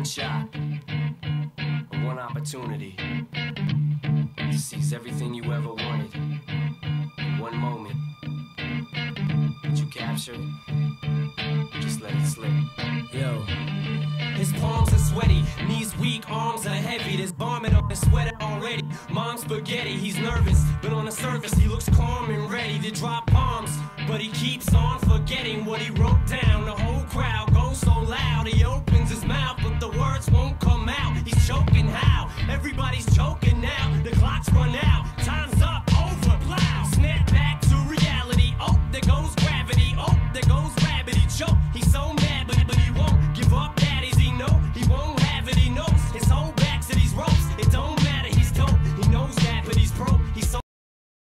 one shot, one opportunity to seize everything you ever wanted in one moment. Did you capture it? Just let it slip. Yo. His palms are sweaty, knees weak, arms are heavy. There's vomit on his sweater already. Mom's spaghetti, he's nervous, but on the surface he looks calm and ready to drop bombs. But he keeps on forgetting what he wrote down. The whole crowd goes so loud, he opens his mouth, but the words won't come out. He's choking how? Everybody's choking now, the clock's run out.